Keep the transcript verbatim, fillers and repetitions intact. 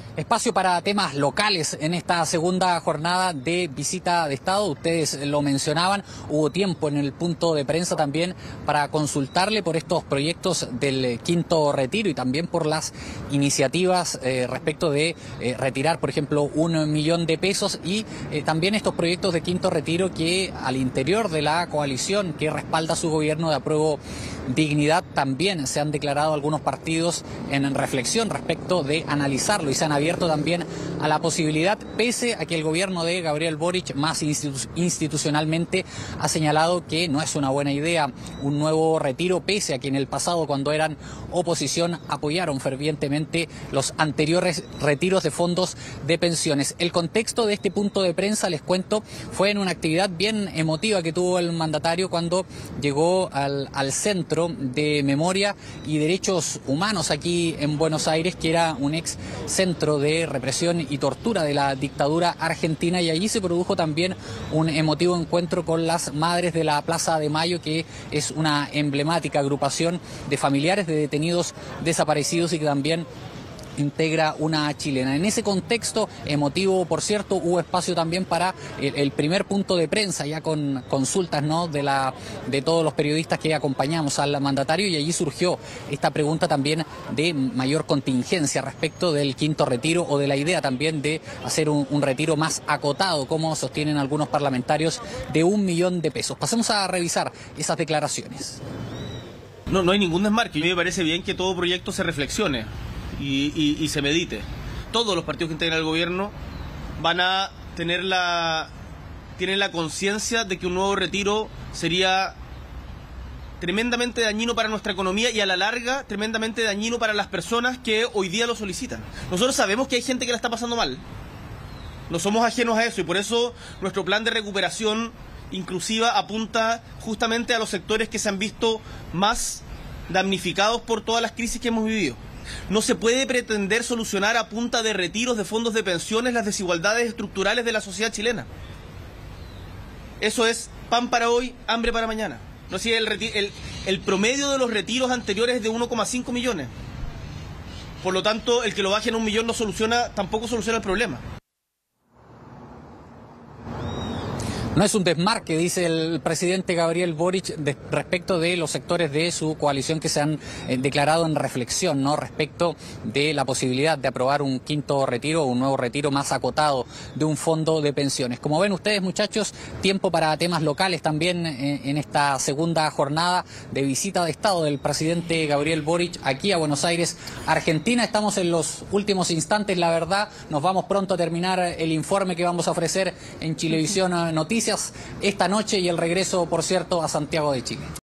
Espacio para temas locales en esta segunda jornada de visita de Estado. Ustedes lo mencionaban, hubo tiempo en el punto de prensa también para consultarle por estos proyectos del Quinto Retiro y también por las iniciativas eh, respecto de eh, retirar, por ejemplo, un millón de pesos y eh, también estos proyectos de Quinto Retiro que al interior de la coalición que respalda su gobierno de Apruebo Dignidad también se han declarado algunos partidos en reflexión respecto de analizarlo y se han abierto también a la posibilidad, pese a que el gobierno de Gabriel Boric más institu institucionalmente ha señalado que no es una buena idea un nuevo retiro, pese a que en el pasado, cuando eran oposición, apoyaron fervientemente los anteriores retiros de fondos de pensiones. El contexto de este punto de prensa, les cuento, fue en una actividad bien emotiva que tuvo el mandatario cuando llegó al, al Centro de Memoria y Derechos Humanos aquí en Buenos Aires, que era un ex centro de represión y tortura de la dictadura argentina, y allí se produjo también un emotivo encuentro con las madres de la Plaza de Mayo, que es una emblemática agrupación de familiares de detenidos desaparecidos y que también integra una chilena. En ese contexto emotivo, por cierto, hubo espacio también para el, el primer punto de prensa, ya con consultas, ¿no?, de la de todos los periodistas que acompañamos al mandatario, y allí surgió esta pregunta también de mayor contingencia respecto del Quinto Retiro o de la idea también de hacer un, un retiro más acotado, como sostienen algunos parlamentarios, de un millón de pesos. Pasemos a revisar esas declaraciones. No, no hay ningún desmarque. A mí me parece bien que todo proyecto se reflexione Y, y, y se medite. Todos los partidos que integran el gobierno van a tener la tienen la conciencia de que un nuevo retiro sería tremendamente dañino para nuestra economía y a la larga tremendamente dañino para las personas que hoy día lo solicitan. Nosotros sabemos que hay gente que la está pasando mal, no somos ajenos a eso, y por eso nuestro plan de recuperación inclusiva apunta justamente a los sectores que se han visto más damnificados por todas las crisis que hemos vivido. No se puede pretender solucionar a punta de retiros de fondos de pensiones las desigualdades estructurales de la sociedad chilena. Eso es pan para hoy, hambre para mañana. No sé, el, el, el promedio de los retiros anteriores es de uno coma cinco millones. Por lo tanto, el que lo bajen a un millón no soluciona, tampoco soluciona el problema. No es un desmarque, dice el presidente Gabriel Boric, de, respecto de los sectores de su coalición que se han eh, declarado en reflexión, ¿no?, respecto de la posibilidad de aprobar un quinto retiro o un nuevo retiro más acotado de un fondo de pensiones. Como ven ustedes, muchachos, tiempo para temas locales también eh, en esta segunda jornada de visita de Estado del presidente Gabriel Boric aquí a Buenos Aires, Argentina. Estamos en los últimos instantes, la verdad. Nos vamos pronto a terminar el informe que vamos a ofrecer en Chilevisión Noticias esta noche y el regreso, por cierto, a Santiago de Chile.